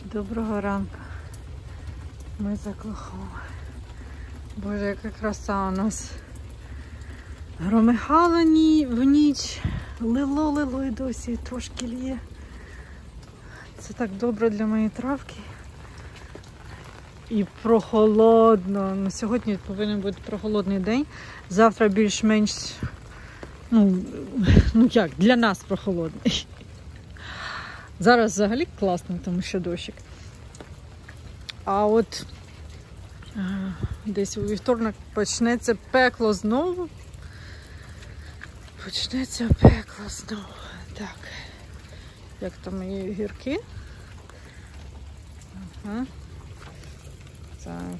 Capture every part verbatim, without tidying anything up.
Доброго ранку. Ми за Оклахомою. Боже, яка краса у нас. Громихало ні, в ніч. Лило, лило і досі трошки лє. Це так добре для моєї травки. І прохолодно. Ну, сьогодні повинен бути прохолодний день. Завтра більш-менш, ну, ну як, для нас прохолодний. Зараз взагалі класно, тому що дощик. А от а, десь у вівторок почнеться пекло знову. Почнеться пекло знову. Так. Як там мої огірки? Ага. Так.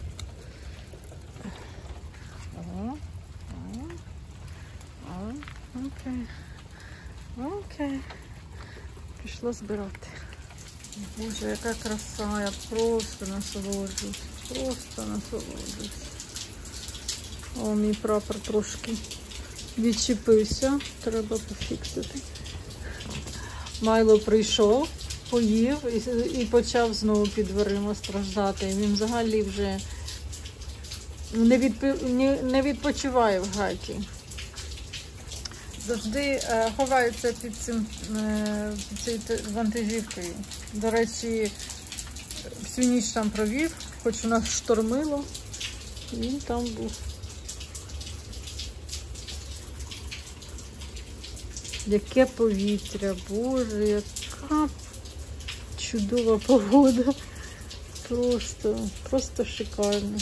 О, о, о, окей. Окей. Пішла збирати. Боже, яка краса, я просто насолоджуюсь. Просто насолоджуюсь. О, мій прапор трошки відчепився. Треба пофіксити. Майло прийшов, поїв і, і почав знову під дверима страждати. Він взагалі вже не, відпи, не, не відпочиває в хаті. Завжди е, ховається під цим е, під цією вантажівкою. До речі, всю ніч там провів, хоч у нас штормило, він там був. Яке повітря, Боже, яка чудова погода. Просто, просто шикарно.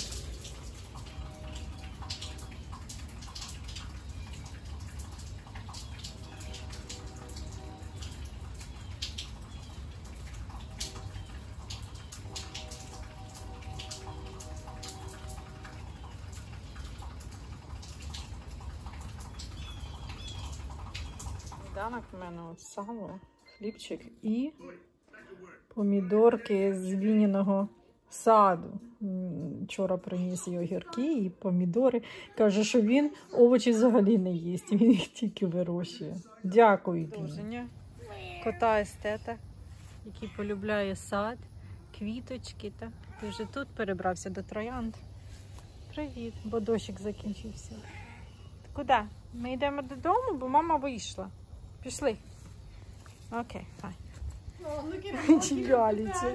Сніданок в мене от сало, хлібчик і помідорки з Вініного саду. Вчора приніс і огірки, і помідори. Каже, що він овочі взагалі не їсть, він їх тільки вирощує. Дякую. Друження. Кота естета, який полюбляє сад, квіточки. Так. Ти вже тут перебрався до троянд. Привіт, бо дощик закінчився. Куди? Ми йдемо додому, бо мама вийшла. Пішли. Окей, хай. Чігаліться.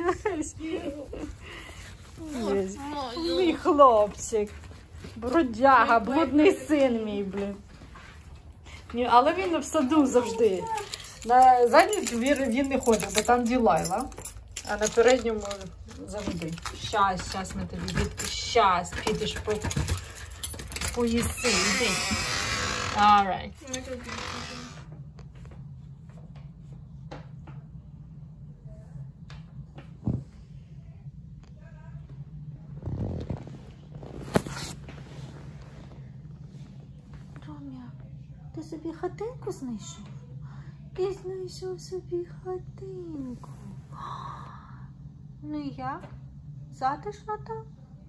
Мій хлопчик. Бродяга, блудний син мій, блін. Але він в саду завжди. На задній двір він не ходить, бо там Ділайла. А на передньому завжди. Щас, щас ми тобі від... Щас, підеш по... поїси, йди. All right. Ромя, ти собі хатинку знайшов? Ти знайшов собі хатинку. Ну і як? Затишно там?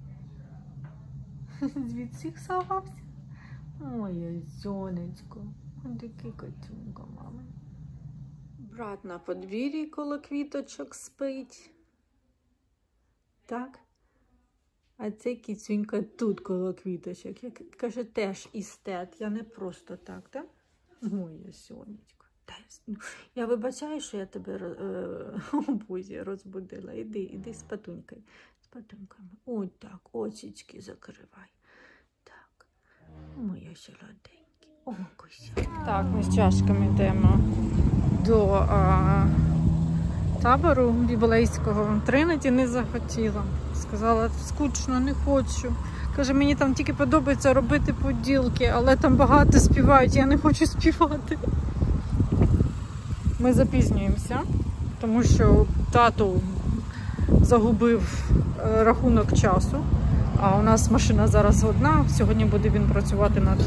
Звідси сховався? Моє сонечко, такий котюнка, мами. Брат на подвір'ї коло квіточок спить. Так? А цей кіцюнька тут коло квіточок. Я, каже, теж істет. Я не просто так, так? Моє сонечко. Я вибачаю, що я тебе у бузі розбудила. Іди, іди з патунькою. З патуньками. Ось так, очечки закривай. Моя солоденька. О, Куся. Так, ми з чашками йдемо до а, табору біблейського. Тринеті не захотіла. Сказала, скучно, не хочу. Каже, мені там тільки подобається робити поділки, але там багато співають, я не хочу співати. Ми запізнюємося, тому що тато загубив рахунок часу. А у нас машина зараз одна, сьогодні буде він працювати над...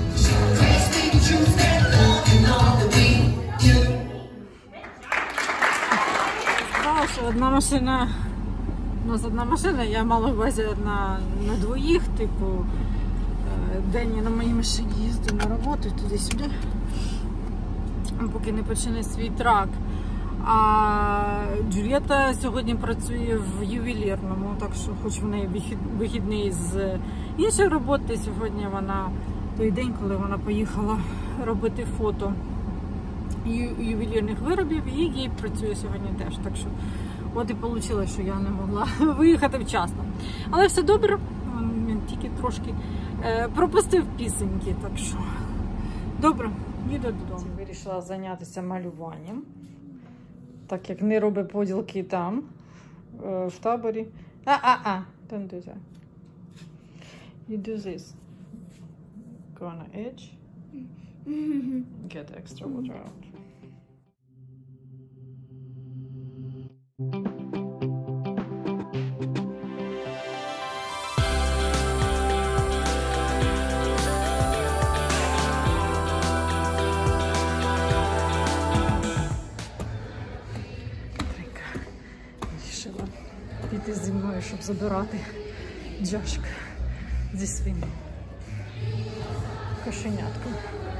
Так, що одна машина, у нас одна машина, я мала в увазі одна на двоїх, типу, день я на моїй машині їздю на роботу, туди-сюди, поки не почне свій трак. А Джульєта сьогодні працює в ювелірному, так що хоч в неї вихідний з іншої роботи, сьогодні вона той день, коли вона поїхала робити фото ювелірних виробів, і їй працює сьогодні теж. Так що от і вийшло, що я не могла виїхати вчасно. Але все добре, він тільки трошки е, пропустив пісеньки, так що добре, їду додому. Вирішила зайнятися малюванням, так як не робить поділки там, е, в таборі. А-а-а, don't do that. You do this. Go on the edge. Get extra water out. Вирішила піти зі мною, щоб забирати Джашка зі своїм кошенятком.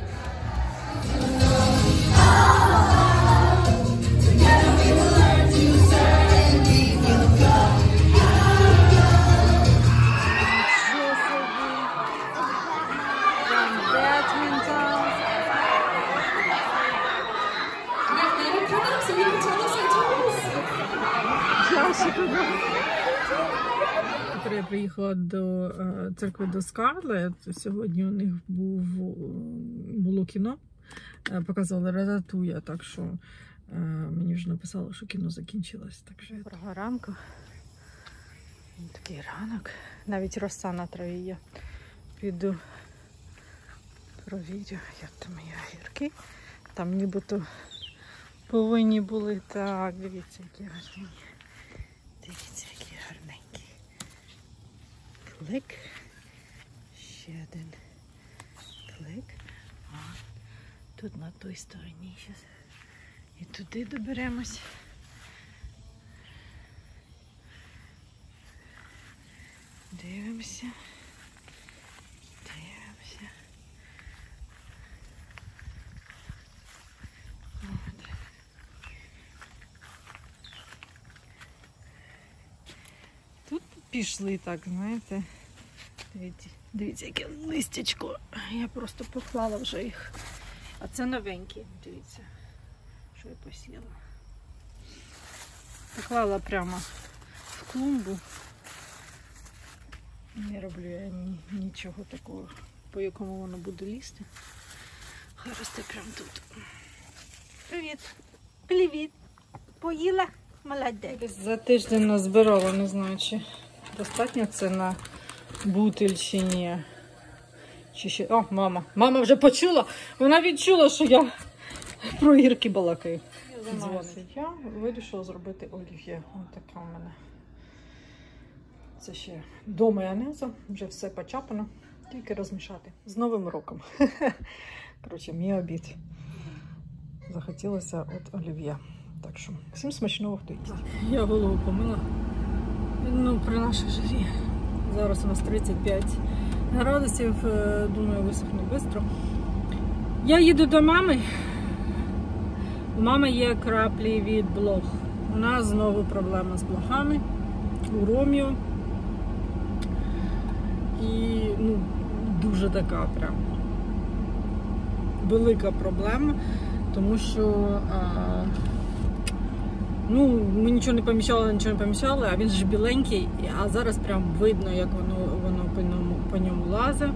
Тепер я приїхала до церкви до Скарлет. Сьогодні у них був, було кіно, показували Рататуя, так що мені вже написали, що кіно закінчилось. Так що доброго ранку. Такий ранок. Навіть роса на траві є. Піду провірю, як там мої огірки. Там нібито повинні були. Так, дивіться, які гарні. Дивіться, які гарненькі. Клик. Ще один клик. А, тут на той стороні ще. І туди доберемось. Дивимося. Дивимося. От. Тут пішли так, знаєте. Дивіться, дивіться, яке листячко. Я просто поклала вже їх. А це новенькі, дивіться, що я посіяла. Поклала прямо в клумбу. Не роблю я ні, нічого такого, по якому воно буде лізти. Хай росте прямо тут. Привіт! Привіт! Поїла? Молодець! За тиждень назбирала, не знаю, чи достатньо це на бутиль чи ні. Чи ще... О, мама! Мама вже почула! Вона відчула, що я про гірки балакаю. Я вирішила зробити олів'є. Ось така у мене. Це ще до майонезу, вже все почапано, тільки розмішати. З Новим роком. Коротше, мій обід. Захотілося от олів'є. Так що, всім смачного, хто їсть. Я голову помила. Ну, при нашій жарі. Зараз у нас тридцять п'ять градусів, думаю, висохне швидко. Я їду до мами. У мами є краплі від блох. У нас знову проблема з блохами. У Роміо. І, ну, дуже така прям велика проблема, тому що а, ну, ми нічого не поміщали, нічого не поміщали, а він ж біленький, а зараз прям видно, як воно, воно по ньому, по ньому лазить.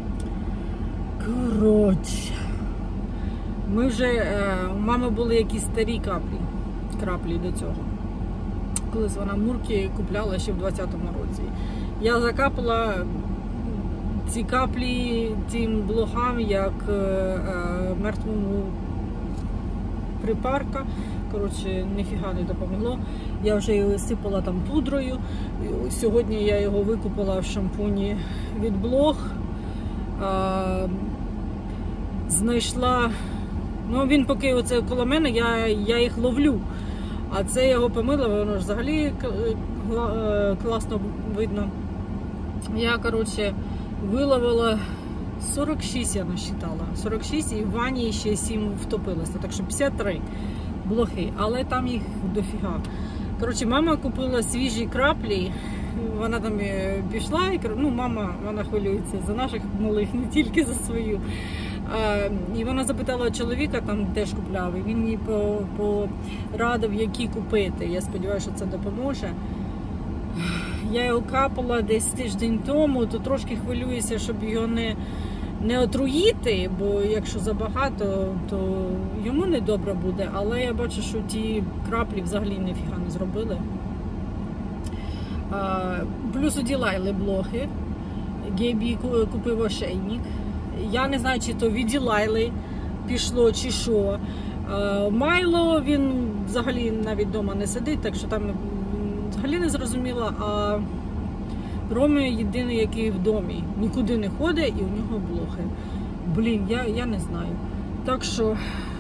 Коротше, ми вже, а, у мами були якісь старі каплі, краплі до цього. Колись вона Мурки купляла ще в двадцятому році. Я закапала ці каплі тим блохам, як е, е, мертвому припарка. Коротше, ніфіга не допомогло. Я вже його сипала там пудрою. Сьогодні я його викупила в шампуні від блох. Е, знайшла, ну він поки оце коло мене, я, я їх ловлю. А це я його помила, воно ж взагалі класно видно. Я, коротше, виловила сорок шість, я насчитала. сорок шість, і в ванні ще сім втопилося, так що п'ятдесят три. блохи, але там їх дофіга. Коротше, мама купила свіжі краплі, вона там пішла, і ну, мама, вона хвилюється за наших малих, не тільки за свою. А, і вона запитала чоловіка, там теж купляв, і він їй порадив, які купити. Я сподіваюся, що це допоможе. Я його капала десь тиждень тому, то трошки хвилююся, щоб його не, не отруїти, бо якщо забагато, то йому не добре буде. Але я бачу, що ті краплі взагалі ніфіга не зробили. А, плюс у Ділайли блохи. Гейбі купив ошейник. Я не знаю, чи то від Ділайли пішло, чи що. А, Майло, він взагалі навіть вдома не сидить, так що там взагалі не зрозуміла. А Ромі єдиний, який в домі, нікуди не ходить, і у нього блохи. Блін, я, я не знаю. Так що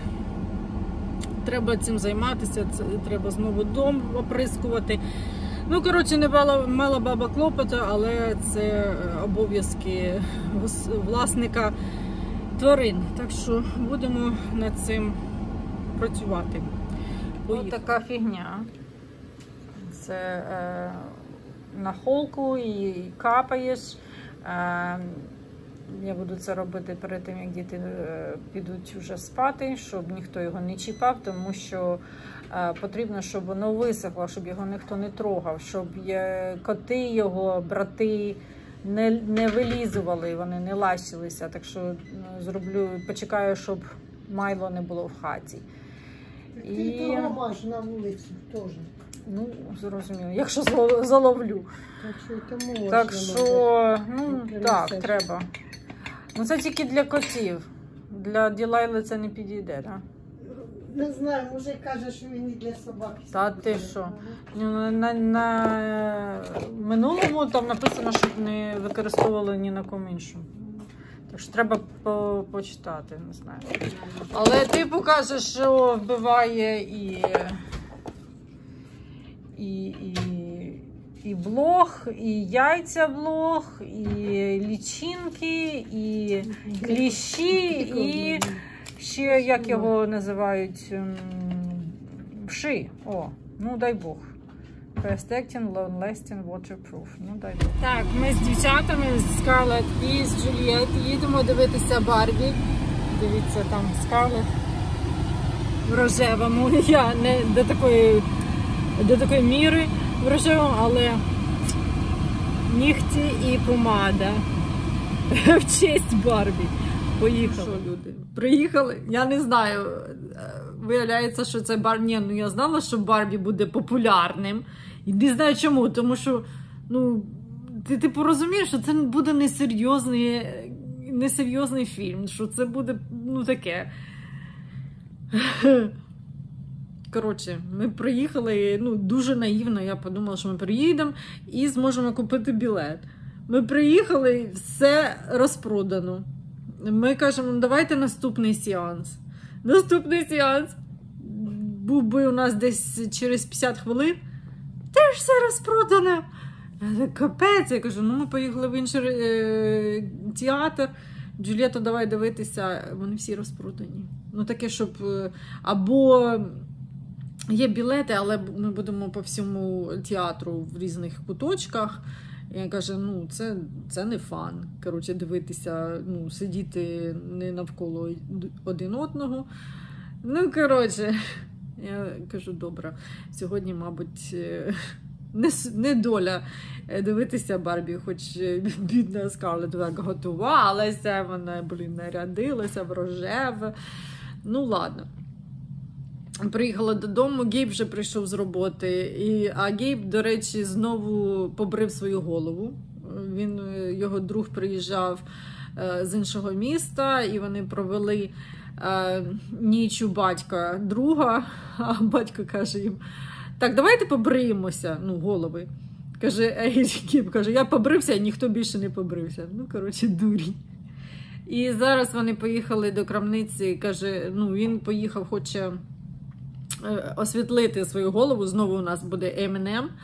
треба цим займатися, це, треба знову дом оприскувати. Ну, коротше, не мала, мала баба клопоту, але це обов'язки власника тварин. Так що будемо над цим працювати. Ось така фігня. Це е, на холку і капаєш. Е, я буду це робити перед тим, як діти е, підуть вже спати, щоб ніхто його не чіпав, тому що е, потрібно, щоб воно висохло, щоб його ніхто не трогав, щоб є, коти його, брати не, не вилізували, вони не лащилися. Так що ну, зроблю, почекаю, щоб Майло не було в хаті. Ти і... того маєш на вулиці теж. Ну, зрозуміло, якщо заловлю. Так що, це можна, так, що ну, так, все. треба. Ну, це тільки для котів. Для Ділайли це не підійде, так? Не знаю, може каже, що він і для собаки. Та ти що? На, на, на минулому там написано, щоб не використовували ні на кому іншому. Так що треба по, почитати, не знаю. Але ти покажеш, що вбиває і... І, і, і блох, і яйця блох, і лічинки, і кліщі, і ще, як його називають, вши. О, ну дай Бог. Fast acting, long lasting, waterproof. Ну дай Бог. Так, ми з дівчатами, з Скарлетт і з Джулієт їдемо дивитися Барбі. Дивіться, там Скарлетт в рожевому. Я не до такої... до такої міри в рожевому, але нігті і помада в честь Барбі. Поїхали. Що, люди? Приїхали? Я не знаю. Виявляється, що це Барбі. Ні, ну я знала, що Барбі буде популярним. І не знаю чому, тому що, ну, ти типу розумієш, що це буде несерйозний, несерйозний фільм, що це буде, ну, таке. Коротше, ми приїхали, ну, дуже наївно, я подумала, що ми приїдемо і зможемо купити білет. Ми приїхали, все розпродано. Ми кажемо, давайте наступний сеанс. Наступний сеанс був би у нас десь через п'ятдесят хвилин. Теж все розпродано. Капець, я кажу, ну ми поїхали в інший е, театр. Джулієто, давай дивитися, вони всі розпродані. Ну таке, щоб або... Є білети, але ми будемо по всьому театру в різних куточках. Я кажу, ну, це, це не фан. Коротше, дивитися, ну, сидіти не навколо один одного. Ну, коротше, я кажу, добре, сьогодні, мабуть, не, не доля дивитися Барбі, хоч бідна Скарлетт так готувалася, вона, блін, нарядилася в рожеве. Ну, ладно. Приїхала додому, Гейб вже прийшов з роботи, і, а Гейб, до речі, знову побрив свою голову. Він, його друг приїжджав е, з іншого міста, і вони провели е, ніч у батька друга, а батько каже їм, так, давайте побриємося, ну, голови. Каже, ей, Гейб каже, я побрився, а ніхто більше не побрився. Ну, коротше, дурінь. І зараз вони поїхали до крамниці, каже, ну, він поїхав, хоче освітлити свою голову, знову у нас буде ем енд ем,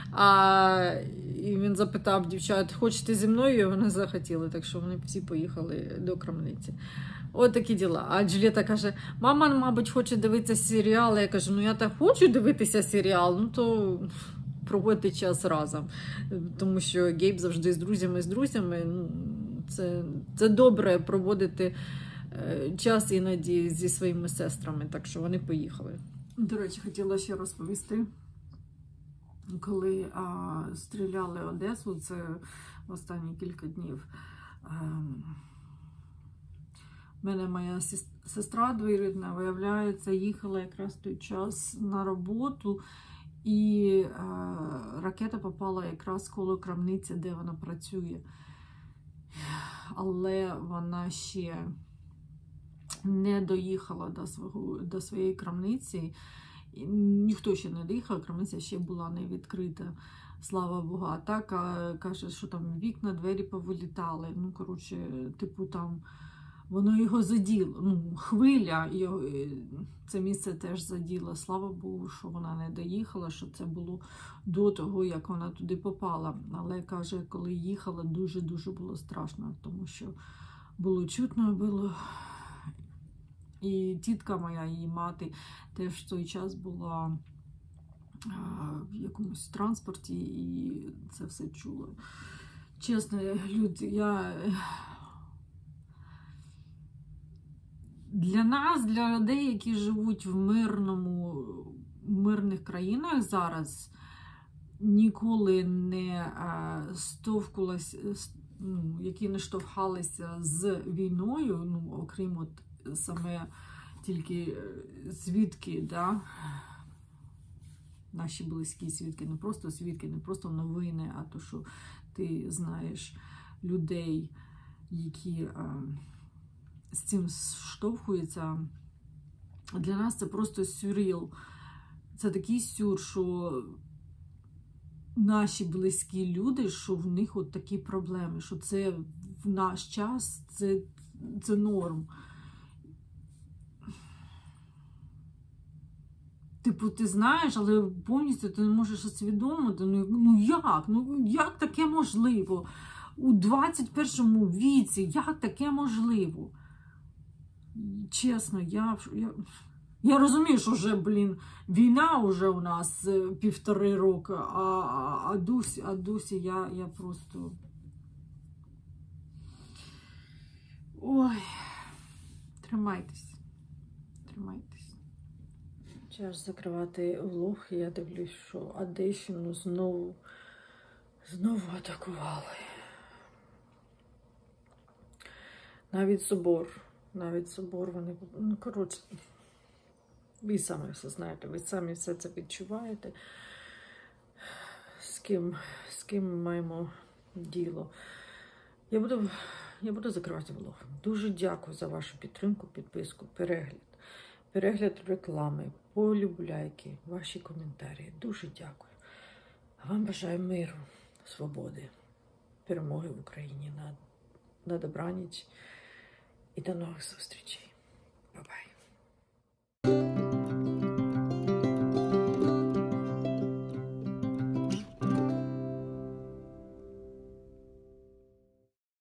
А, і він запитав дівчат, хочете зі мною? І вони захотіли, так що вони всі поїхали до крамниці. От такі діла. А Джульєта каже, мама, мабуть, хоче дивитися серіал. Я кажу, ну я так хочу дивитися серіал, ну то проводьте час разом. Тому що Гейб завжди з друзями, з друзями. Ну, це, це добре проводити час іноді зі своїми сестрами, так що вони поїхали. До речі, хотіла ще розповісти, коли а, стріляли Одесу, це в останні кілька днів. А, в мене моя сестра двоюрідна, виявляється, їхала якраз в той час на роботу, і а, ракета попала якраз коло крамниці, де вона працює. Але вона ще не доїхала до, свого, до своєї крамниці. Ніхто ще не доїхав, крамниця ще була не відкрита, слава Богу. А так, каже, що там вікна, двері повилітали. Ну, коротше, типу там, воно його заділо. Ну, хвиля, його, це місце теж заділо. Слава Богу, що вона не доїхала, що це було до того, як вона туди попала. Але, каже, коли їхала, дуже-дуже було страшно, тому що було чутно, було... І тітка моя, її мати, теж в той час була а, в якомусь транспорті і це все чула. Чесно, люди, я... Для нас, для людей, які живуть в мирному, в мирних країнах зараз, ніколи не а, стовкнулися, ну, які не штовхалися з війною, ну, окрім от саме тільки свідки, да? Наші близькі свідки, не просто свідки, не просто новини, а то, що ти знаєш людей, які а, з цим штовхуються. Для нас це просто сюрреал. Це такий сюр, що наші близькі люди, що в них от такі проблеми, що це в наш час, це, це норм. Типу, ти знаєш, але повністю ти не можеш усвідомити, ну, ну як? Ну як таке можливо? У двадцять першому віці, як таке можливо? Чесно, я, я, я розумію, що вже, блін, війна вже у нас півтори роки, а, а, досі, а досі я, я просто... Ой, тримайтесь, тримайтесь. Час закривати влог, і я дивлюсь, що Одещину знову, знову атакували. Навіть собор, навіть собор вони, ну, коротше, ви самі все знаєте, ви самі все це відчуваєте, з ким, з ким ми маємо діло. Я буду, я буду закривати влог. Дуже дякую за вашу підтримку, підписку, перегляд. Перегляд реклами, полюбляйки, ваші коментарі. Дуже дякую. А вам бажаю миру, свободи, перемоги в Україні. На, на добраніч і до нових зустрічей. Бай-бай.